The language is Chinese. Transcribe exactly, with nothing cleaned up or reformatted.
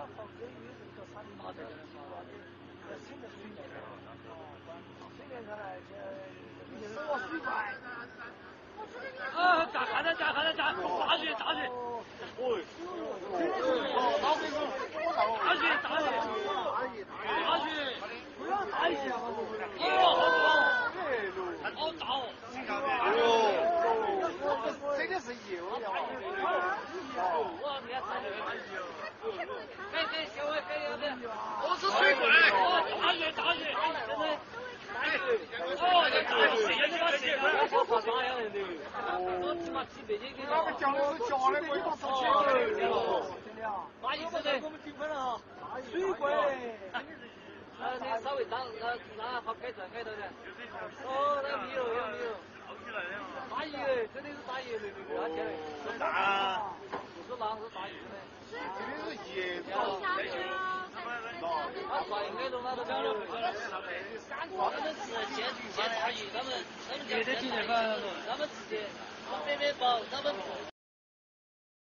啊，炸看着炸看着炸，炸去炸去！哦，大水手，炸去炸去，炸去！不要炸一下，哦，好炸哦！哦，这个是油呀！我没炸油，给给小伟给有的，我是水怪，哦，炸去炸去，真的。哦，这炸油，现在把现在我怕炸样的，我起码几百斤的。那个讲的是假的，我一把手真的啊！打一次的，我们评分了哈，水怪。呃，那稍微脏，那那好改正改正的。哦，那没有有没有？大鱼嘞，真的是大鱼嘞，那个天嘞，是大，不是狼是大鱼嘞。这里是野草。他帅那种那都没有。他们是先先大鱼，他们他们叫先大鱼，他们直接从这边包，他们